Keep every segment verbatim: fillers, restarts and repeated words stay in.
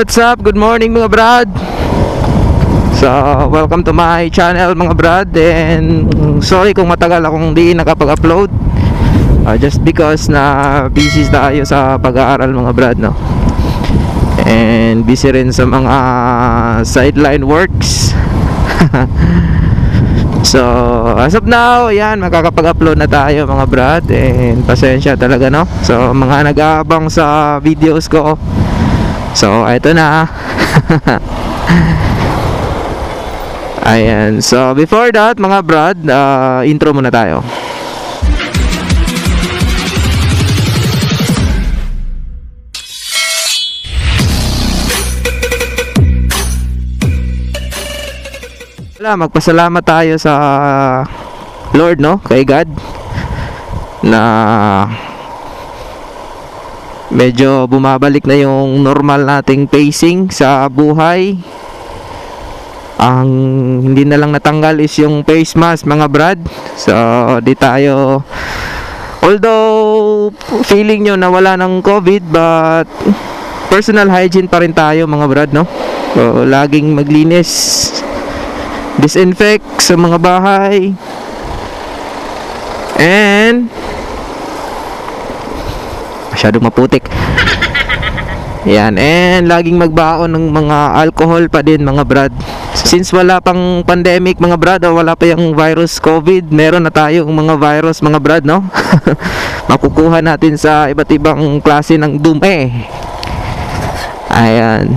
what's up? Good morning mga brad. So, welcome to my channel mga brad. And sorry kung matagal akong di nakapag-upload, uh, just because na busy tayo sa pag-aaral mga brad, no? And busy rin sa mga sideline works. So, as of now, yan, makakapag-upload na tayo mga brad. And pasensya talaga, no? So, mga nag-aabang sa videos ko, so, ito na. Ayan. So, before that, mga brad, uh, intro muna tayo. Wala, magpasalamat tayo sa Lord, no? Kay God na medyo bumabalik na yung normal nating pacing sa buhay. Ang hindi na lang natanggal is yung face mask mga brad. So di tayo, although feeling nyo na wala ng COVID, but personal hygiene pa rin tayo mga brad, no? So laging maglinis, disinfect sa mga bahay, and masyadong maputik. Yan, and laging magbaon ng mga alcohol pa din mga brad. Since wala pang pandemic mga brad, o wala pa yung virus COVID, meron na tayong mga virus mga brad, no? Makukuha natin sa iba't ibang klase ng dumi. Ayan.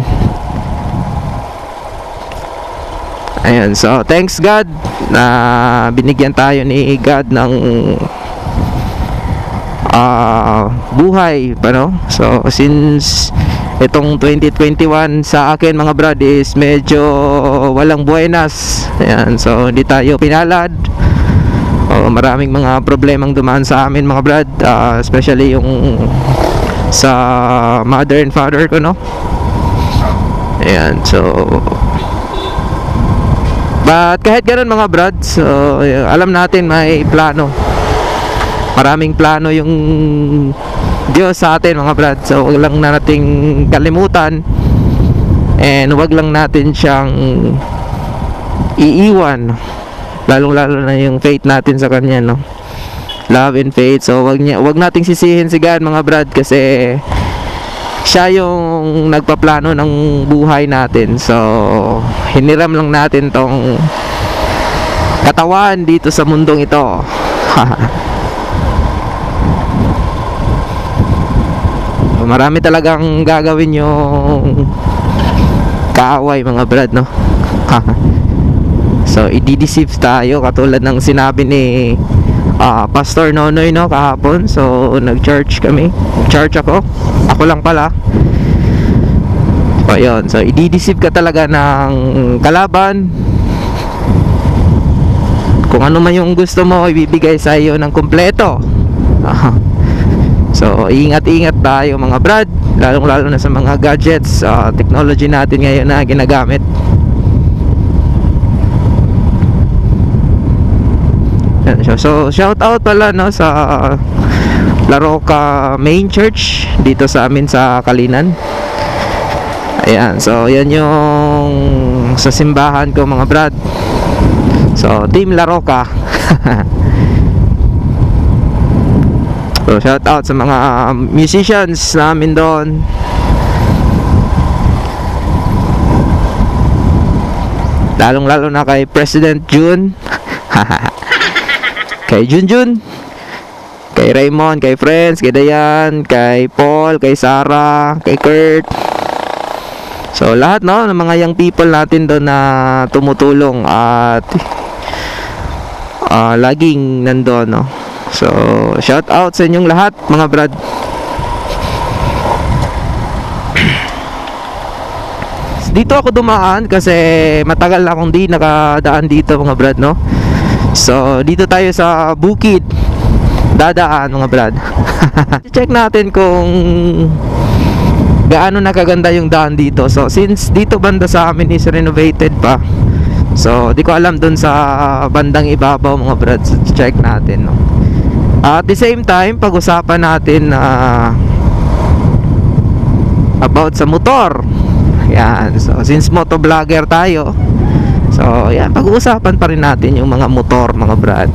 Ayan, so thanks God na binigyan tayo ni God ng uh, buhay pa, no? So since itong twenty twenty-one sa akin mga brad is medyo walang buenas. Ayan, so hindi tayo pinalad. Oh, maraming mga problemang dumaan sa amin mga brad, uh, especially yung sa mother and father ko, no? Ayan, so but kahit ganun mga brad, so alam natin may plano. Maraming plano yung Diyos sa atin mga brad. So wag lang nating kalimutan, and wag lang natin siyang iiwan, lalong lalo na yung faith natin sa Kanya, no? Love and faith. So wag, niya, wag nating sisihin si God mga brad, kasi Siya yung nagpaplano ng buhay natin. So hiniram lang natin tong katawan dito sa mundong ito. Marami talagang gagawin yung kaaway mga brad, no? So i-deceive tayo, katulad ng sinabi ni uh, Pastor Nonoy, no, kahapon. So nag-church kami, church ako ako lang pala. So ayun, so i-deceive ka talaga ng kalaban. Kung ano man yung gusto mo, ibibigay sa iyo ng kumpleto. So ingat-ingat tayo mga brad, lalong-lalo na sa mga gadgets, uh, technology natin ngayon na ginagamit. So shout out pala, no, sa Laroca Main Church dito sa amin sa Kalinan. Ayan, so yan yung sa simbahan ko mga brad. So Team Laroca. So shout out sa mga musicians namin doon. Lalong lalo na kay President Jun. Kay Junjun, kay Raymond, kay Friends, kay Dayan, kay Paul, kay Sarah, kay Kurt. So lahat, no, ng mga young people natin doon na tumutulong at uh, laging nandoon, no. So shout out sa inyong lahat mga brad. Dito ako dumaan kasi matagal na akong di nakadaan dito mga brad, no. So dito tayo sa bukid dadaan mga brad. Check natin kung gaano nakaganda yung daan dito. So since dito banda sa amin is renovated pa, so di ko alam dun sa bandang ibabaw mga brad. So check natin, no? At the same time, pag-usapan natin uh, about sa motor. Yan. So since motovlogger tayo, so yan, pag-uusapan pa rin natin yung mga motor, mga brad.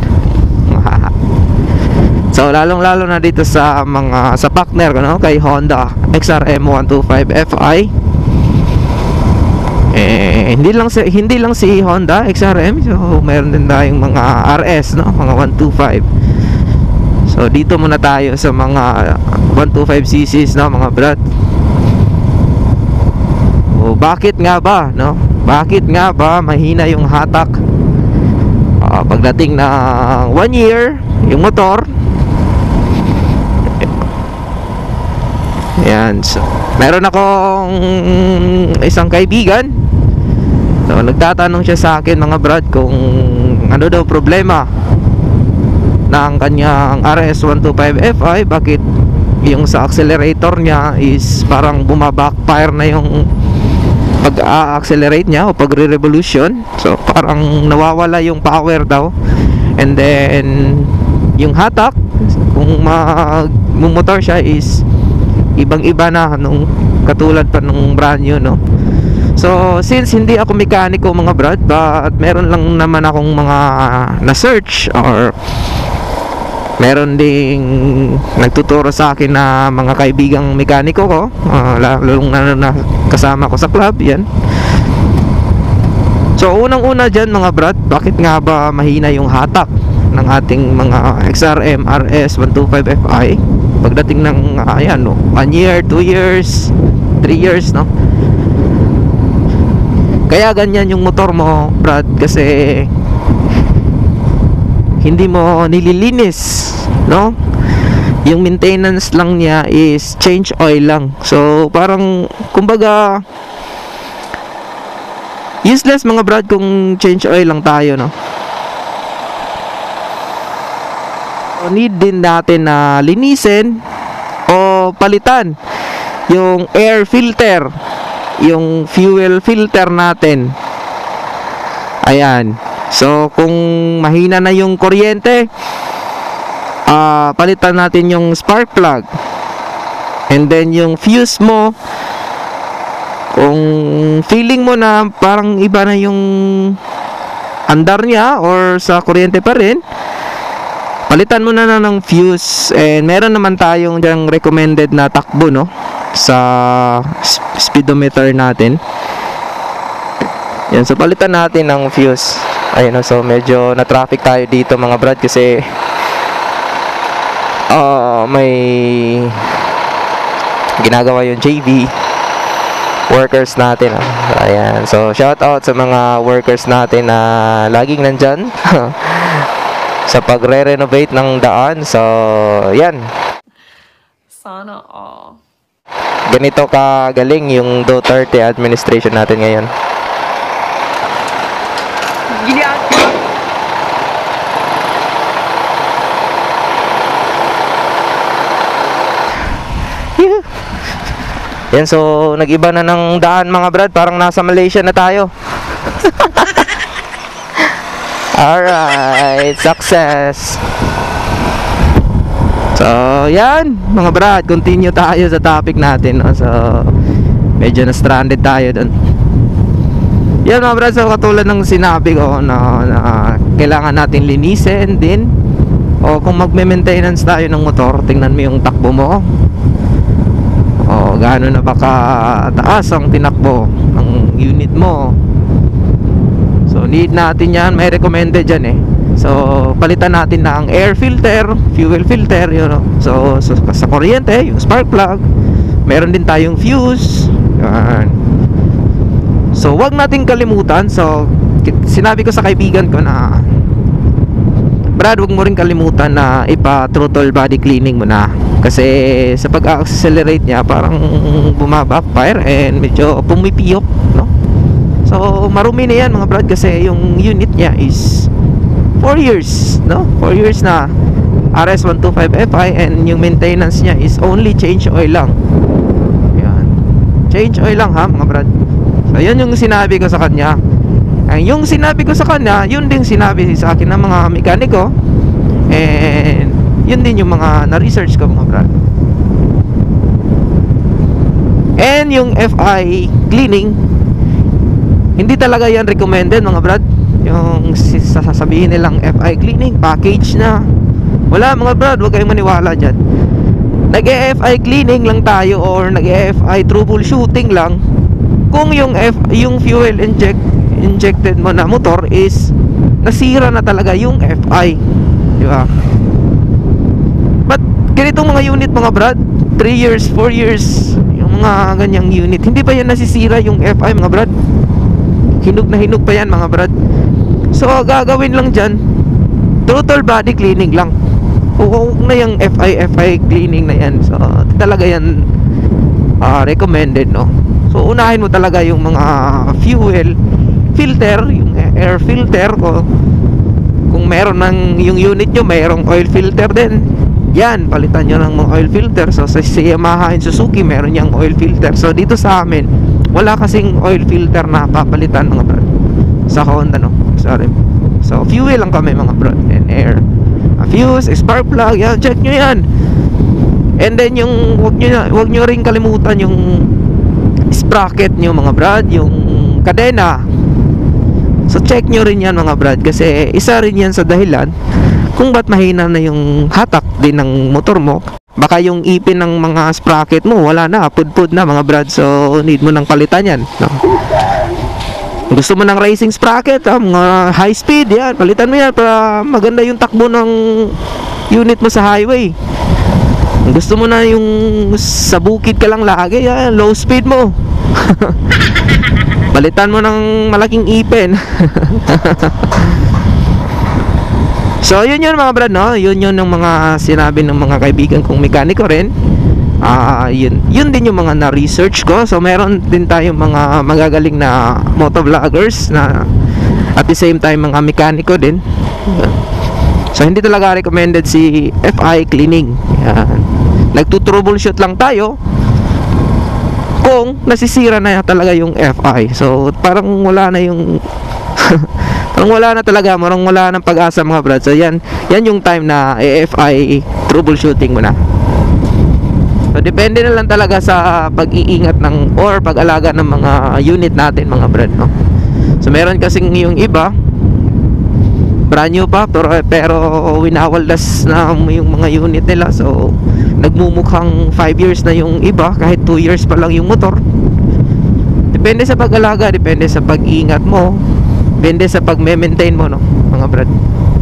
So lalong lalo na dito sa mga sa partner ko, no, kay Honda X R M one twenty-five F I. Eh, hindi lang si hindi lang si Honda X R M, so meron din tayong mga R S, no, mga one twenty-five. So dito muna tayo sa mga one twenty-five c c's, no, mga brad. O bakit nga ba, no? Bakit nga ba mahina yung hatak uh, pagdating ng one year yung motor? Yan, so meron akong isang kaibigan. So nagtatanong siya sa akin, mga brad, kung ano daw problema ng kanyang R S one twenty-five F I. Bakit yung sa accelerator niya is parang bumabackfire na yung pag-a-accelerate niya o pagre-revolution. So parang nawawala yung power daw. And then yung hatak, kung mag-motor siya, is ibang-iba na nung katulad pa nung brand new, no. So since hindi ako mekaniko, mga brad, but meron lang naman akong mga na-search, or meron ding nagtuturo sa akin na mga kaibigang mekaniko ko, uh, lalong na, na kasama ko sa club, yan. So unang-una dyan, mga brad, bakit nga ba mahina yung hatak ng ating mga X R M R S one twenty-five F I pagdating ng uh, ayan, no, one year, two years, three years, no? Kaya ganyan yung motor mo, brad, kasi hindi mo nililinis, no? Yung maintenance lang niya is change oil lang. So parang kumbaga useless, mga brad, kung change oil lang tayo, no? So, need din natin na linisin o palitan yung air filter, yung fuel filter natin. Ayan. So kung mahina na yung kuryente, uh, palitan natin yung spark plug. And then yung fuse mo, kung feeling mo na parang iba na yung andar niya or sa kuryente pa rin, palitan mo na na ng fuse. And meron naman tayong dyang recommended na takbo, no, sa speedometer natin. Yan, so palitan natin ng fuse. Ayun, so medyo na traffic tayo dito, mga brad, kasi uh, may ginagawa yung J V workers natin. Ayan, so shout out sa mga workers natin na laging nandyan sa pagre-renovate ng daan. So yan, sana all. Ganito kagaling yung Duterte administration natin ngayon. Yan, so nag-iba na ng daan, mga brad, parang nasa Malaysia na tayo. Alright, success. So yan, mga brad, continue tayo sa topic natin, no? So medyo na stranded tayo dun. Yan, mga brad, so katulad ng sinabi ko, na, na kailangan natin linisin din, o kung magme-maintenance tayo ng motor, tingnan mo yung takbo mo. O gaano na ba kataas ang tinakbo ng unit mo. So need natin yan, may recommended dyan eh. So palitan natin na ang air filter, fuel filter, you know. So, so sa kuryente, yung spark plug, meron din tayong fuse. Yan. So wag nating kalimutan. So sinabi ko sa kaibigan ko na, brad, wag mo rin kalimutan na ipa-throttle body cleaning mo na. Kasi sa pag-accelerate niya, parang bumabackfire and medyo pumipiyok, no? So marumi na yan, mga brad, kasi yung unit niya is four years, no? four years na R S one twenty-five F I, and yung maintenance niya is only change oil lang. Yan. Change oil lang, ha, mga brad. So yun yung sinabi ko sa kanya. And yung sinabi ko sa kanya, yun din sinabi sa akin ng mga mekaniko. And yun din yung mga na-research ko, mga brad. And yung F I cleaning, hindi talaga yan recommended mga brad. Yung sasabihin nilang F I cleaning package na, wala mga brad, huwag kayong maniwala dyan. Nag-F I cleaning lang tayo or nag-F I troubleshooting lang kung yung F, yung fuel inject injected mo na motor is nasira na talaga yung F I, di ba? But ganitong mga unit mga brad, three years, four years, yung mga ganyang unit, hindi pa yan nasisira yung F I mga brad. Hinog na hinog pa yan mga brad. So gagawin lang dyan, total body cleaning lang. Huwag na yung F I F I cleaning na yan. So talaga yan uh, recommended, no? So unahin mo talaga yung mga fuel filter, yung air filter, ko kung meron ng yung unit nyo mayroong oil filter din, yan, palitan nyo ng mga oil filter. So sa Yamaha and Suzuki meron yung oil filter. So dito sa amin wala kasing oil filter na papalitan mga brad sa Honda, no? Sorry. So fuel lang kami mga brad, and air, a fuse, spark plug, yan, check nyo yan. And then yung wag nyo, wag nyo rin kalimutan yung sprocket nyo mga brad, yung kadena. So check nyo rin yan mga brad, kasi isa rin yan sa dahilan kung ba't mahina na yung hatak din ng motor mo. Baka yung ipin ng mga sprocket mo wala na, pudpud na mga brad. So need mo nang palitan yan, no? Gusto mo ng racing sprocket, ah, mga high speed, yan, palitan mo yan para maganda yung takbo ng unit mo sa highway. Gusto mo na yung sa bukid ka lang lagi, yan, low speed mo. Palitan mo ng malaking ipin. So yun yun mga brad, no? Yun yun ng mga sinabi ng mga kaibigan kong mekaniko rin. Ah, uh, yun, yun din yung mga na-research ko. So meron din tayong mga magagaling na motovloggers na at the same time mga mekaniko din. So hindi talaga recommended si F I cleaning. Yan. Nagtutroubleshoot lang tayo kung nasisira na talaga yung F I. So parang wala na yung parang wala na talaga, parang wala ng pag-asa mga brad. So yan, yan yung time na F I troubleshooting mo na. So depende na lang talaga sa pag-iingat ng or pag-alaga ng mga unit natin mga brad, no? So meron kasing yung iba brand new pa pero, pero winawaldas na yung mga unit nila. So nagmumukhang five years na yung iba kahit two years pa lang yung motor. Depende sa pag-alaga, depende sa pag-iingat mo, depende sa pag-maintain mo, no, mga brad.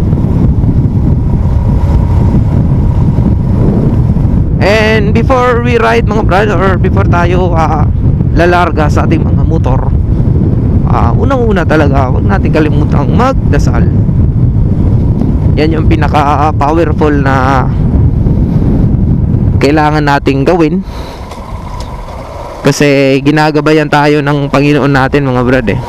And before we ride mga brad, or before tayo uh, lalarga sa ating mga motor, uh, unang-una talaga huwag natin kalimutang magdasal. Yan yung pinaka powerful na kailangan nating gawin, kasi ginagabayan tayo ng Panginoon natin mga brad eh.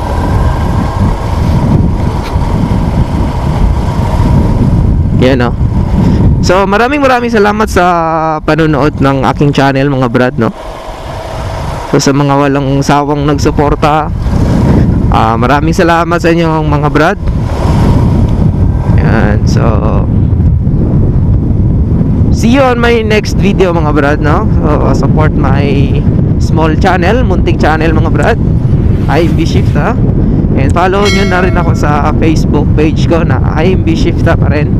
Yan, no? So maraming maraming salamat sa panonood ng aking channel mga brad, no? So sa mga walang sawang nagsuporta, uh, maraming salamat sa inyo mga brad. Yan, so see you on my next video mga brad, no? So support my small channel, munting channel mga brad, I M B Shifta. And follow nyo na rin ako sa Facebook page ko na I M B Shifta pa rin.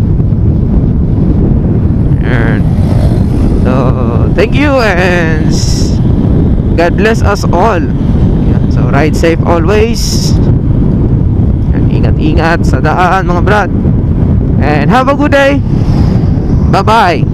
And so thank you and God bless us all. So ride safe always, and ingat-ingat sa daan mga brad, and have a good day. Bye bye.